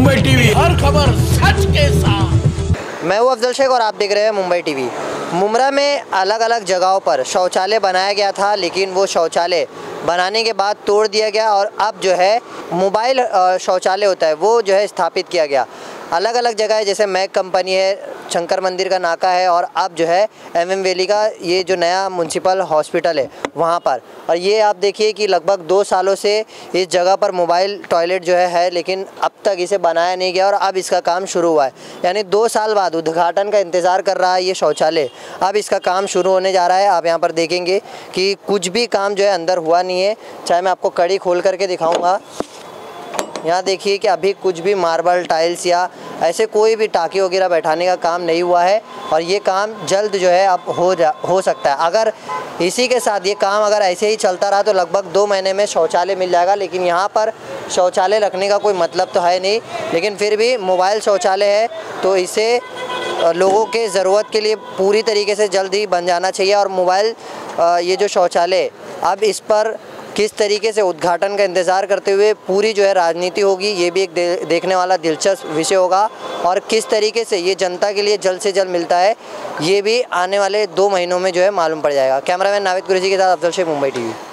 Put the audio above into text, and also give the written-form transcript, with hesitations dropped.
Mumbai TV, हर खबर सच के साथ। मैं हूँ अफजल शेख और आप देख रहे हैं मुंबई टीवी। मुमरा में अलग अलग जगहों पर शौचालय बनाया गया था, लेकिन वो शौचालय बनाने के बाद तोड़ दिया गया और अब जो है मोबाइल शौचालय होता है वो जो है स्थापित किया गया। अलग अलग जगह है, जैसे मैक कंपनी है, शंकर मंदिर का नाका है और अब जो है एमएम वैली का ये जो नया म्युनिसिपल हॉस्पिटल है वहाँ पर। और ये आप देखिए कि लगभग 2 सालों से इस जगह पर मोबाइल टॉयलेट जो है लेकिन अब तक इसे बनाया नहीं गया और अब इसका काम शुरू हुआ है। यानी 2 साल बाद उद्घाटन का इंतज़ार कर रहा है ये शौचालय, अब इसका काम शुरू होने जा रहा है। आप यहाँ पर देखेंगे कि कुछ भी काम जो है अंदर हुआ नहीं है। चाहे मैं आपको कड़ी खोल करके दिखाऊँगा, यहाँ देखिए कि अभी कुछ भी मार्बल टाइल्स या ऐसे कोई भी टाँकी वगैरह बैठाने का काम नहीं हुआ है और ये काम जल्द जो है अब हो सकता है। अगर इसी के साथ ये काम अगर ऐसे ही चलता रहा तो लगभग 2 महीने में शौचालय मिल जाएगा। लेकिन यहाँ पर शौचालय रखने का कोई मतलब तो है नहीं, लेकिन फिर भी मोबाइल शौचालय है तो इसे लोगों के ज़रूरत के लिए पूरी तरीके से जल्द ही बन जाना चाहिए। और मोबाइल ये जो शौचालय अब इस पर किस तरीके से उद्घाटन का इंतज़ार करते हुए पूरी जो है राजनीति होगी, ये भी एक देखने वाला दिलचस्प विषय होगा। और किस तरीके से ये जनता के लिए जल्द से जल्द मिलता है ये भी आने वाले 2 महीनों में जो है मालूम पड़ जाएगा। कैमरामैन नाविद कुरैशी के साथ अफजल शेख, मुंबई टीवी।